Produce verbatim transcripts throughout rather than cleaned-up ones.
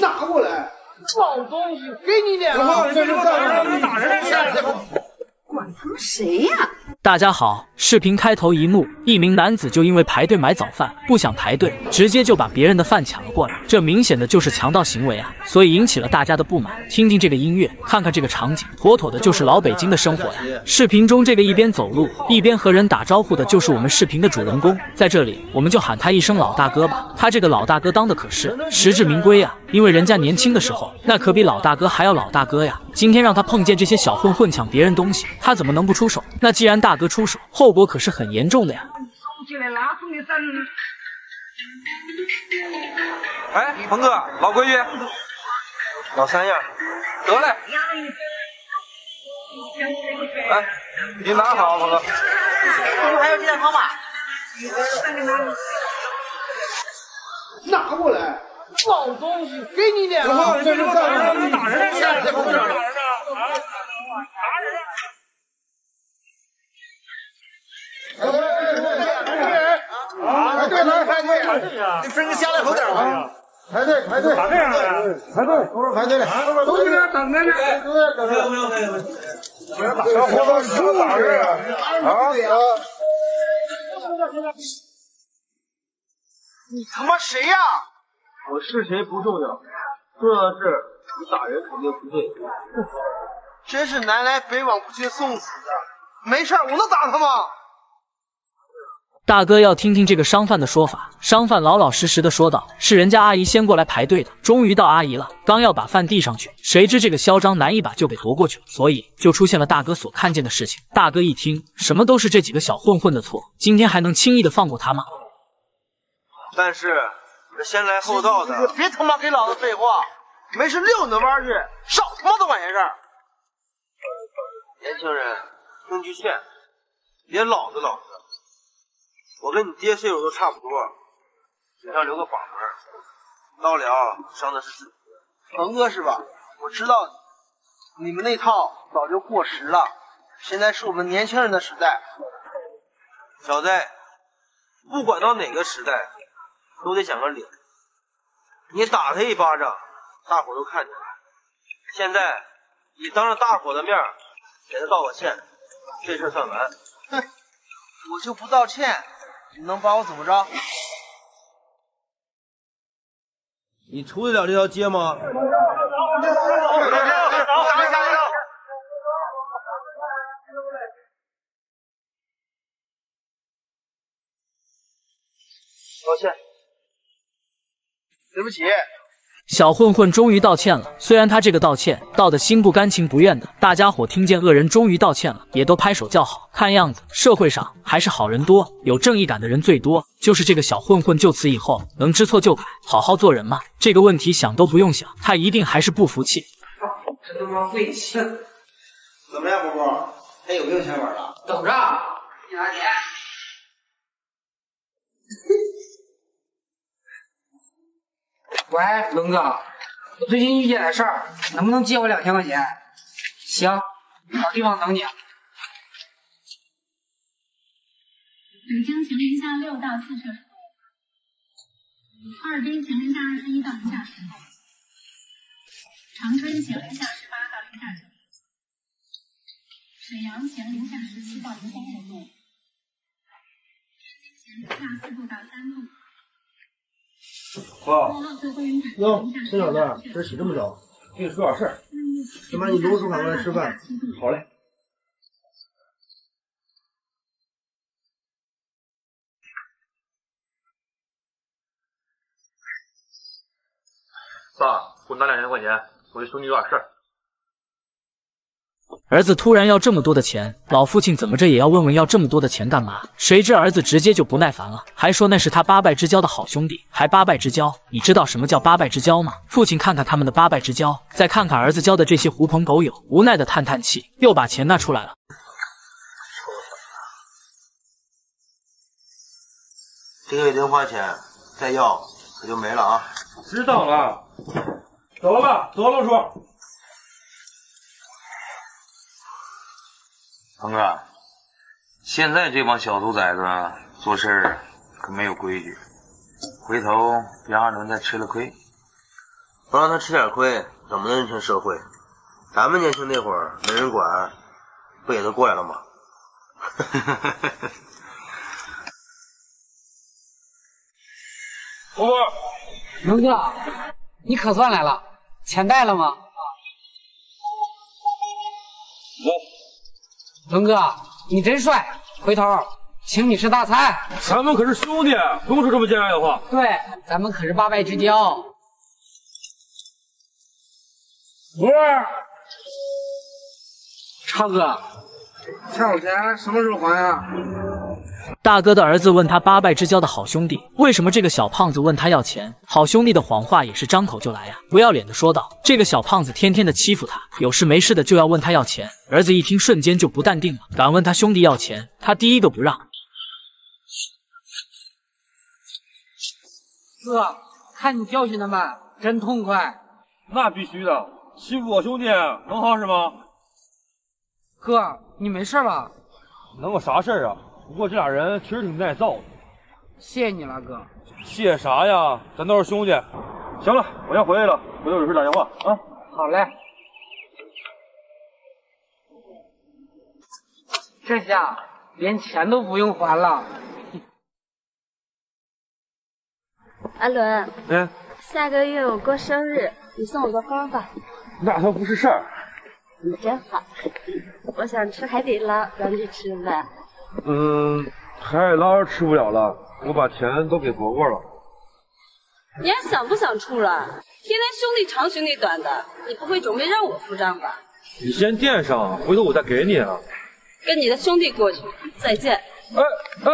拿过来！老东西，给你脸了！这是干什么？打人去！ 管他妈谁呀？ 大家好，视频开头一幕，一名男子就因为排队买早饭不想排队，直接就把别人的饭抢了过来，这明显的就是强盗行为啊！所以引起了大家的不满。听听这个音乐，看看这个场景，妥妥的就是老北京的生活呀！视频中这个一边走路一边和人打招呼的，就是我们视频的主人公。在这里，我们就喊他一声老大哥吧。他这个老大哥当的可是实至名归啊！因为人家年轻的时候，那可比老大哥还要老大哥呀！今天让他碰见这些小混混抢别人东西，他怎么能不出手？那既然大哥出手，后果可是很严重的呀！ 哎，鹏哥，老规矩，老三样，得嘞。哎，你拿好，鹏哥。 这不还有鸡蛋汤吗？ 拿过来！老东西，给你脸了！这是干什么？打人去！打人呢？啊！打人！啊！对来排队，你分个下来口点啊！排队排队，咋这样啊？排队，都是排队的，都在那等着呢。都在等着。不用不用不用。小伙子，你咋这样啊？你他妈谁呀？ 我是谁不重要，重要的是你打人肯定不对。 真是南来北往不去送死的。没事，我能打他吗？ 大哥要听听这个商贩的说法。商贩老老实实的说道：“是人家阿姨先过来排队的，终于到阿姨了，刚要把饭递上去，谁知这个嚣张男一把就给夺过去了，所以就出现了大哥所看见的事情。”大哥一听，什么都是这几个小混混的错，今天还能轻易的放过他吗？ 但是这先来后到的， 别他妈给老子废话，没事遛你的弯去，少他妈的管闲事儿。 年轻人，听句劝，别老子老子。我跟你爹岁数都差不多，嘴上留个把门，到了伤的是自己。 鹏哥是吧？我知道你，你们那套早就过时了，现在是我们年轻人的时代。 小子，不管到哪个时代，都得讲个理。你打他一巴掌，大伙都看见了。现在你当着大伙的面给他道个歉，这事算完。 哼，我就不道歉。你能把我怎么着？ 你出得了这条街吗？道歉， 对不起。 小混混终于道歉了，虽然他这个道歉道的心不甘情不愿的，大家伙听见恶人终于道歉了，也都拍手叫好。看样子社会上还是好人多，有正义感的人最多。就是这个小混混，就此以后能知错就改，好好做人吗？这个问题想都不用想，他一定还是不服气。 这他妈晦气！ 怎么样，波波？还有没有钱玩了？ 等着，你拿钱。喂，龙哥，我最近遇见点事儿，能不能借我两千块钱？行，找地方等你。 北京秦陵下六到四摄氏度，哈尔滨秦陵下二十一到零下十度，长春秦陵下十八到零下九度，沈阳秦陵下十七到零下五度，天津下四度到三度。 哇，哟，陈小子，这起这么早，跟你说点事儿。今晚你中午喊过来吃饭。好嘞。爸，给我拿两千块钱，我给兄弟有点事儿。 儿子突然要这么多的钱，老父亲怎么着也要问问要这么多的钱干嘛？谁知儿子直接就不耐烦了，还说那是他八拜之交的好兄弟，还八拜之交？你知道什么叫八拜之交吗？父亲看看他们的八拜之交，再看看儿子交的这些狐朋狗友，无奈的叹叹气，又把钱拿出来了。 这个月零花钱再要可就没了啊！ 知道了，走了吧，走了，叔。 鹏哥，现在这帮小兔崽子做事可没有规矩，回头别让人再吃了亏。 不让他吃点亏，怎么能认清社会？咱们年轻那会儿没人管，不也都过来了吗？ 伯伯， 龙哥，你可算来了，钱带了吗？龙哥，你真帅，回头请你吃大餐。 咱们可是兄弟，不用说这么见外的话。 对，咱们可是八拜之交。 不是， 超哥，欠我钱什么时候还呀？ 大哥的儿子问他八拜之交的好兄弟，为什么这个小胖子问他要钱？好兄弟的谎话也是张口就来呀！不要脸的说道：“这个小胖子天天的欺负他，有事没事的就要问他要钱。”儿子一听，瞬间就不淡定了，敢问他兄弟要钱，他第一个不让。 哥，看你教训他们，真痛快。 那必须的，欺负我兄弟能好使吗？ 哥，你没事吧？ 能有啥事儿啊？不过这俩人确实挺耐造的。 谢谢你了，哥。 谢啥呀？咱都是兄弟。行了，我先回来了，回头有事打电话啊。 好嘞。这下连钱都不用还了。 阿伦， 嗯， 下个月我过生日，你送我个花吧。 那都不是事儿。 你真好。我想吃海底捞，咱去吃呗。 嗯，海底捞吃不了了，我把钱都给伯伯了。 你还想不想出来？天天兄弟长兄弟短的，你不会准备让我付账吧？ 你先垫上，回头我再给你啊。 跟你的兄弟过去，再见。 哎哎。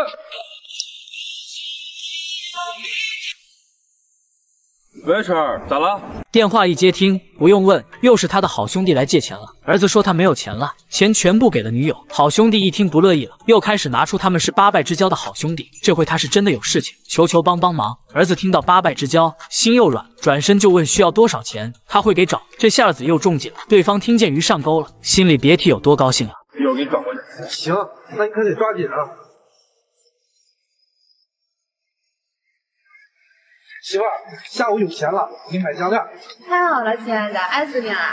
喂，晨儿，咋了？ 电话一接听，不用问，又是他的好兄弟来借钱了。儿子说他没有钱了，钱全部给了女友。好兄弟一听不乐意了，又开始拿出他们是八拜之交的好兄弟，这回他是真的有事情，求求帮帮忙。儿子听到八拜之交，心又软，转身就问需要多少钱，他会给找。这下子又中计了，对方听见鱼上钩了，心里别提有多高兴了。 一会儿给你转过去。行，那你可得抓紧啊。 媳妇儿，下午有钱了，给你买项链。 太好了，亲爱的，爱死你了。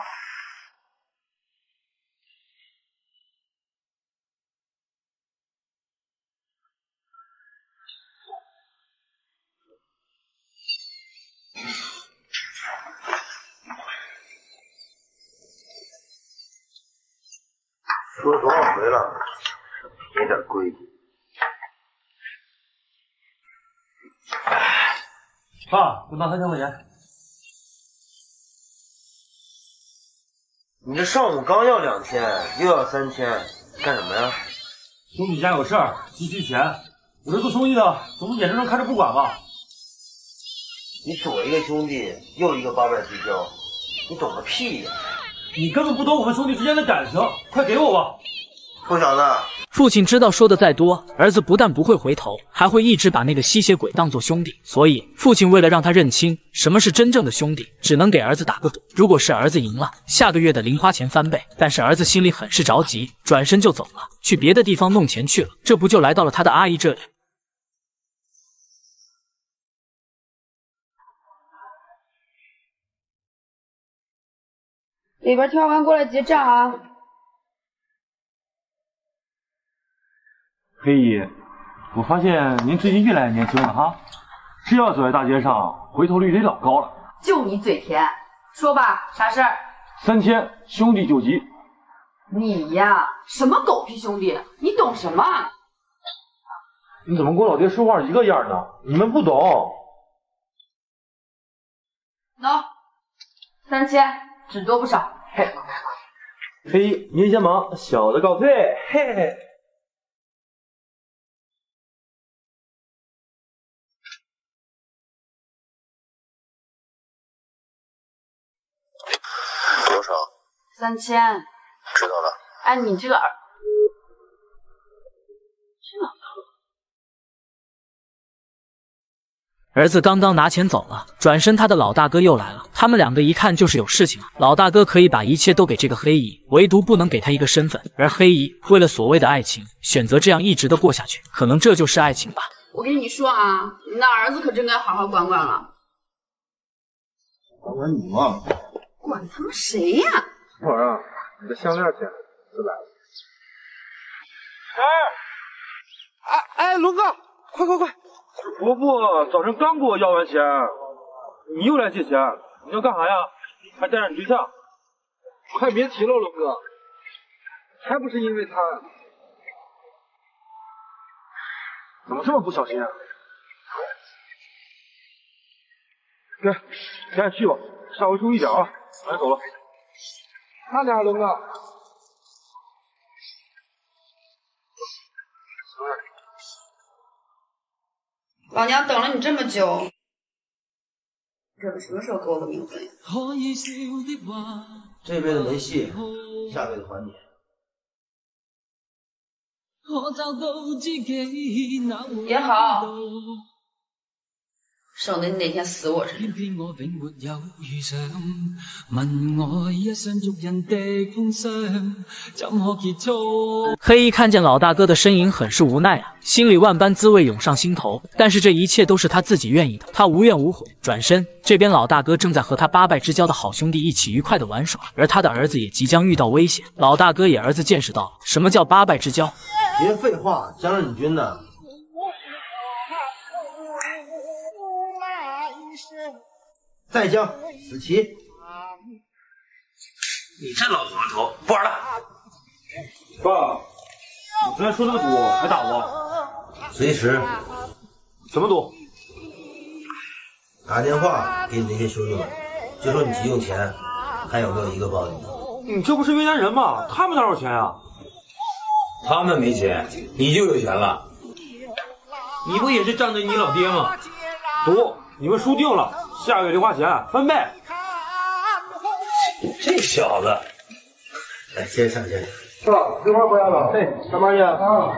说多少回了，没点规矩。 爸，给我拿三千块钱。 你这上午刚要两千，又要三千，干什么呀？ 兄弟家有事儿，急需钱。我这做生意的，总不眼睁睁看着不管吧？ 你左一个兄弟，右一个八拜之交，你懂个屁呀！ 你根本不懂我们兄弟之间的感情，快给我吧！ 臭小子！ 父亲知道说的再多，儿子不但不会回头，还会一直把那个吸血鬼当作兄弟。所以父亲为了让他认清什么是真正的兄弟，只能给儿子打个赌。如果是儿子赢了，下个月的零花钱翻倍。但是儿子心里很是着急，转身就走了，去别的地方弄钱去了。这不就来到了他的阿姨这里。 里边挑完过来结账啊！ 黑姨，我发现您最近越来越年轻了哈，只要走在大街上，回头率得老高了。 就你嘴甜，说吧，啥事儿？ 三千，兄弟救急。 你呀，什么狗屁兄弟，你懂什么？ 你怎么跟我老爹说话一个样呢？你们不懂。 喏，三千，只多不少。嘿， 黑姨，您先忙，小的告退。嘿嘿。 多少？ 三千。 知道了。 哎，你这个儿， 儿子刚刚拿钱走了，转身他的老大哥又来了。他们两个一看就是有事情啊。老大哥可以把一切都给这个黑姨，唯独不能给他一个身份。而黑姨为了所谓的爱情，选择这样一直的过下去，可能这就是爱情吧。 我跟你说啊，你那儿子可真该好好管管了。 管管你嘛！ 管他们谁呀？ 宝儿啊，你的项链钱就来了。哎哎，龙哥，快快快！伯伯早晨刚给我要完钱，你又来借钱，你要干啥呀？还带上你对象？快别提了，龙哥，还不是因为他。怎么这么不小心啊？给，赶紧去吧，下回注意点啊！俺走了。慢点，龙哥。 老娘等了你这么久，这个什么时候给我个名分呀？ 这辈子没戏，下辈子还你。 也好，省得你哪天死我身上。 黑衣看见老大哥的身影，很是无奈啊，心里万般滋味涌上心头。但是这一切都是他自己愿意的，他无怨无悔。转身，这边老大哥正在和他八拜之交的好兄弟一起愉快的玩耍，而他的儿子也即将遇到危险。老大哥也儿子见识到了什么叫八拜之交。 别废话，将了你军的。再将死棋。 你这老滑头，不玩了。爸，你昨天说那个赌还打我？ 随时。 什么赌？ 打电话给你那些兄弟们，就说你急用钱，还有没有一个帮你？ 你这不是为难人吗？他们哪有钱啊？ 他们没钱，你就有钱了。你不也是仗着你老爹吗？ 赌，你们输定了，下个月零花钱翻倍。 这小子， 来，先上先。 爸，零花回来了。嘿，上班去啊。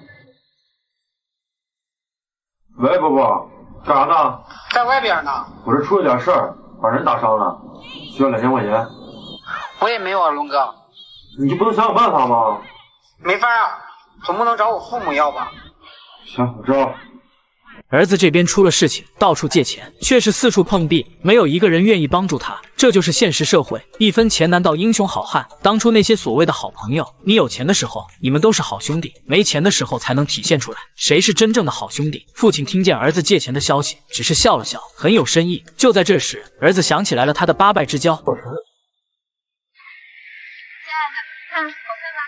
喂，伯伯，干啥呢？ 在外边呢。 我这出了点事儿，把人打伤了，需要两千块钱。 我也没有啊，龙哥。 你就不能想想办法吗？ 没法啊，总不能找我父母要吧？ 行，我知道了。 儿子这边出了事情，到处借钱，却是四处碰壁，没有一个人愿意帮助他。这就是现实社会，一分钱难倒英雄好汉。当初那些所谓的好朋友，你有钱的时候，你们都是好兄弟；没钱的时候，才能体现出来谁是真正的好兄弟。父亲听见儿子借钱的消息，只是笑了笑，很有深意。就在这时，儿子想起来了他的八拜之交。 亲爱的，看好看吧。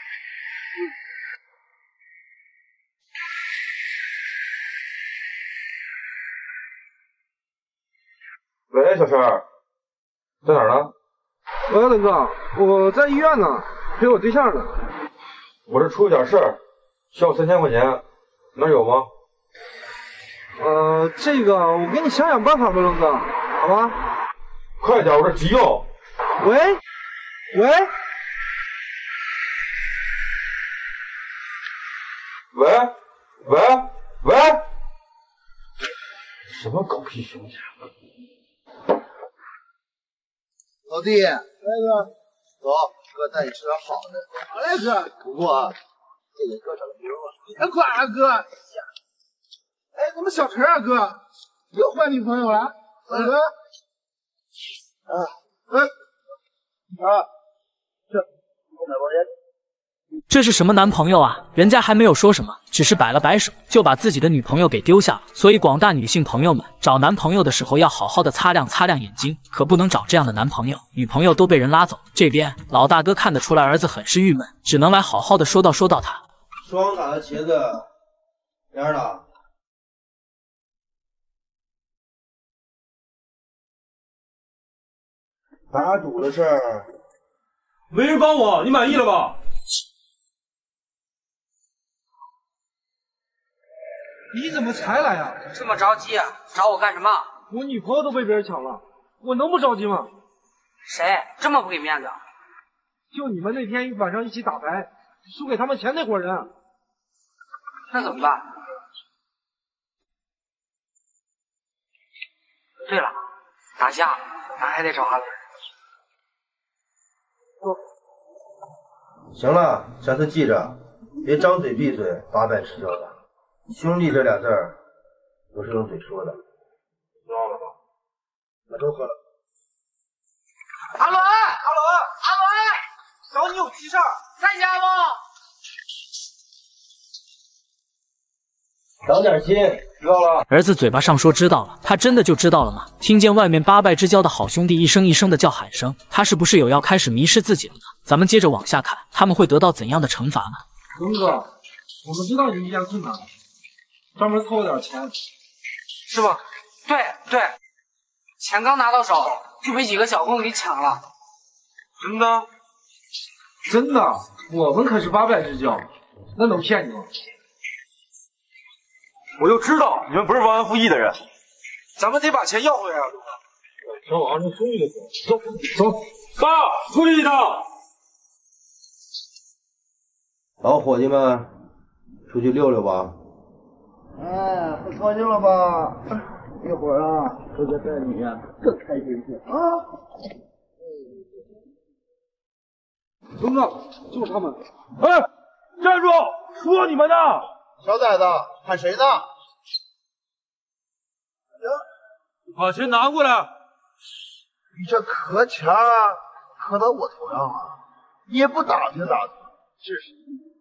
喂，小陈，在哪儿呢？ 喂，龙哥，我在医院呢，陪我对象呢。 我这出了点事儿，需要三千块钱，那儿有吗？ 呃，这个我给你想想办法吧，龙哥，好吧？ 快点，我这急用。 喂，喂， 喂，喂，喂，什么狗屁兄弟！ 老弟，来哥，走，哥带你吃点好的。好嘞，哥。不过啊，这给哥整个牛啊！ 别管了，哥。哎，怎么小陈啊，哥又换女朋友了？大哥。 啊，嗯，啊，这后面包烟。 这是什么男朋友啊？人家还没有说什么，只是摆了摆手，就把自己的女朋友给丢下了。所以广大女性朋友们，找男朋友的时候要好好的擦亮擦亮眼睛，可不能找这样的男朋友，女朋友都被人拉走。这边老大哥看得出来儿子很是郁闷，只能来好好的说道说道他。 双打的茄子，连着打。打赌的事儿， 没人帮我，你满意了吧？ 你怎么才来啊？ 这么着急啊？找我干什么？ 我女朋友都被别人抢了，我能不着急吗？ 谁这么不给面子？ 就你们那天晚上一起打牌，输给他们钱那伙人。 那怎么办？对了，打架咱还得找阿伦。 行了，下次记着，别张嘴闭嘴，八拜吃交的。兄弟这俩字儿，不是用嘴说的。 知道了吧？ 那都喝了。 找你有急事儿， 在家吗？ 长点心，知道了。 儿子嘴巴上说知道了，他真的就知道了吗？听见外面八拜之交的好兄弟一声一声的叫喊声，他是不是有要开始迷失自己了呢？咱们接着往下看，他们会得到怎样的惩罚呢？ 龙哥，我们知道你遇见困难了，专门凑了点钱， 是吧？对对，钱刚拿到手就被几个小混混给抢了。 真的？真的，我们可是八拜之交，那能骗你吗？ 我就知道你们不是忘恩负义的人， 咱们得把钱要回来。找我二叔兄弟的走，走走，爸，出去一趟。 老伙计们，出去溜溜吧。 哎，很高兴了吧？一会儿啊，哥哥带你更开心去啊！ 龙哥，就是他们。哎，站住！说你们呢！ 小崽子，喊谁呢？ 把钱拿过来！ 你这磕钱磕到我头上了，你也不打听打听，真是。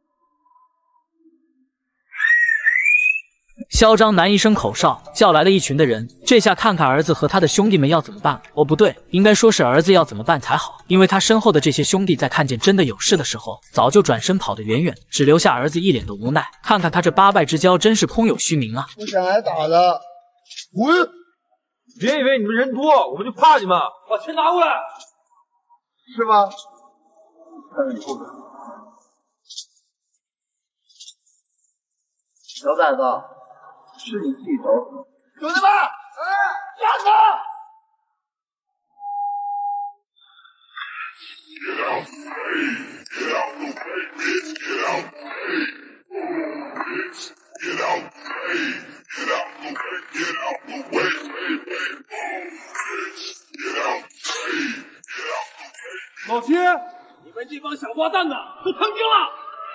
嚣张男一声口哨，叫来了一群的人。这下看看儿子和他的兄弟们要怎么办了。哦，不对，应该说是儿子要怎么办才好，因为他身后的这些兄弟在看见真的有事的时候，早就转身跑得远远，只留下儿子一脸的无奈。看看他这八拜之交，真是空有虚名啊！ 不想挨打的，滚！ 别以为你们人多，我们就怕你们。把钱拿过来， 是吗？看看你后边，小崽子。是你自己找死！兄弟们，哎，站住！ 老七，你们这帮小瓜蛋的都成精了！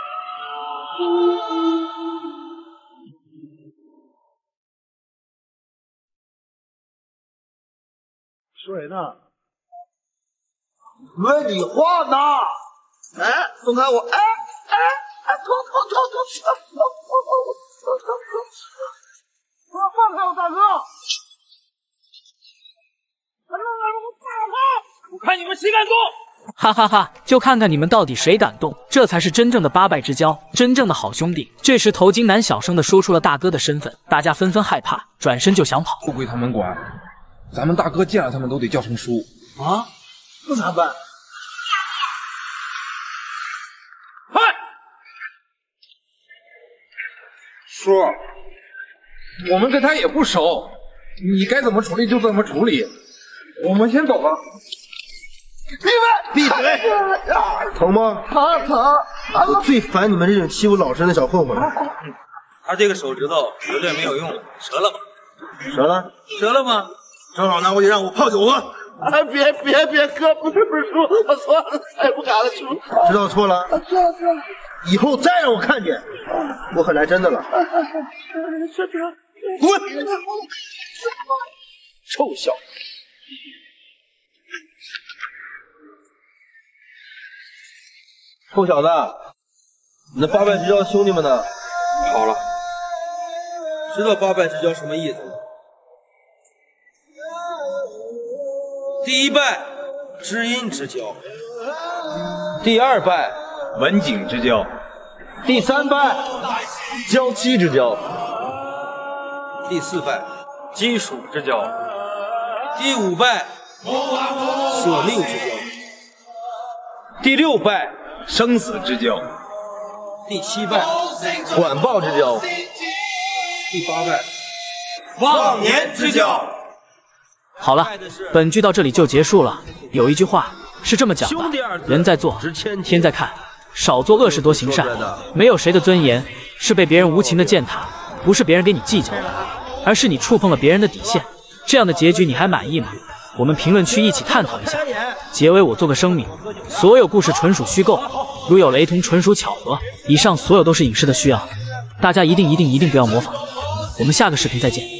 说谁呢？问你话呢！哎，松开我！哎哎哎，痛痛痛痛痛痛痛痛！放开我，大哥！ 我看你们谁敢动！ 哈哈哈！就看看你们到底谁敢动，这才是真正的八拜之交，真正的好兄弟。这时，头巾男小声的说出了大哥的身份，大家纷纷害怕，转身就想跑。 不归他们管。咱们大哥见了他们都得叫成叔啊，那咋办？ 嗨，叔，我们跟他也不熟，你该怎么处理就怎么处理。我们先走吧。 闭嘴！闭嘴！ 疼吗？ 疼疼！ 我最烦你们这种欺负老实的小混混。 他这个手指头绝对没有用了，折了吧？ 折了？ 折了吗？ 正好拿回去让我泡酒喝。 哎，别别别，哥，不是不是叔，我错了，再不敢了，叔。 知道错了？ 错了错了。 以后再让我看见，我可来真的了。 是这。 滚！臭小子！臭小子，你的八拜之交兄弟们呢？ 跑了。知道八拜之交什么意思吗？第一拜，知音之交； 第二拜， 文景之交； 第三拜，娇妻之交； 第四拜，金属之交；第五拜，舍命之交； 第六拜， 生死之交；第七拜， 管鲍之交； 第八拜，忘年之交。 好了，本剧到这里就结束了。有一句话是这么讲的：人在做，天在看，少做恶事，多行善。没有谁的尊严是被别人无情的践踏，不是别人给你计较的，而是你触碰了别人的底线。这样的结局你还满意吗？我们评论区一起探讨一下。结尾我做个声明，所有故事纯属虚构，如有雷同纯属巧合。以上所有都是影视的需要，大家一定一定一定不要模仿。我们下个视频再见。